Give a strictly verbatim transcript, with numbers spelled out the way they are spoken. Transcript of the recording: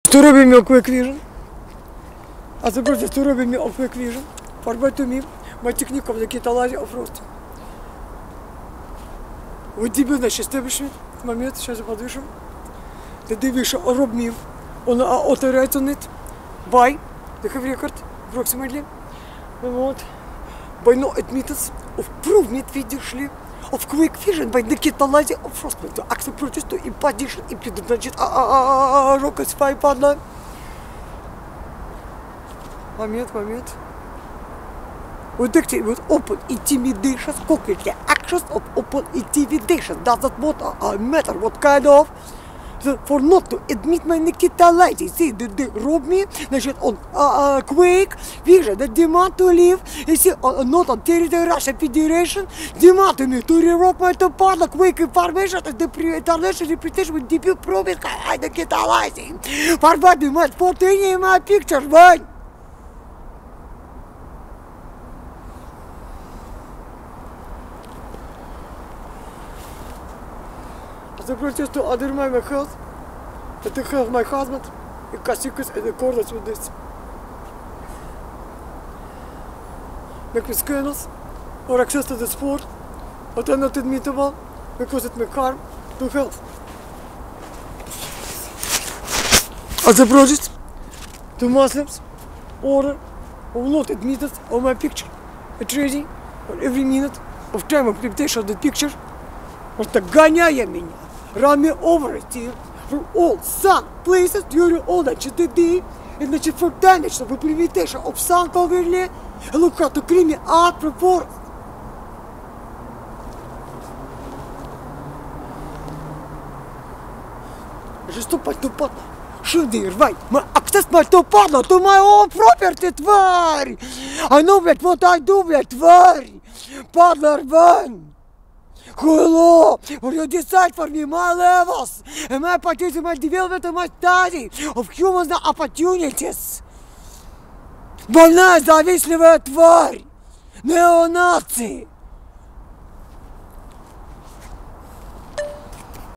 Что робим ми Quick Vision? А запросто, что робим ми Quick Vision? Фарбайту ми, ма техников за киталази офрост. Вот тебе, значит, стебишь момент, сейчас я подвижу. Ты дивишься, роб ми, он отеряется нет, бай, they have record, approximately. Вот. By no admittance of proved видишь ли, of Quick Vision by the киталази офрост. То акция протесту и поддержит, и пидут, значит, а рока спай падла. Момент, момент. Вот так вот open intimidation, concretely actions of open intimidation doesn't matter what kind of. So for not to admit my Nikita see that they rob me, значит, on uh, uh, Quick Vision, that demand to live, you see, uh, not on territory Russian Federation, demand to me to revoke my to part of Quick information and the international reputation with debut promise I Nikita Lighting. For what you must put in my picture, man. The protest to undermine my health, and the health of my husband, in consequence in accordance with this. Make me scandalous or access to the sport, but are not admittable because it may harm to health. As a project to Muslims, order will not admit it on my picture, a trading for every minute of time of reputation of the picture, but the гоняя меня. Run me over it here from all sun places during all that the day, and that for damage of implementation of sun overlay, and look how to clean me out from forest. Just to put to put should they right? My access my to partner to my own property, тварь! I know that what I do, that тварь! Partner one! Hello! Will you decide for me my levels and my opportunity, my development and my study of human opportunities? Больная завистливая тварь! Неонации!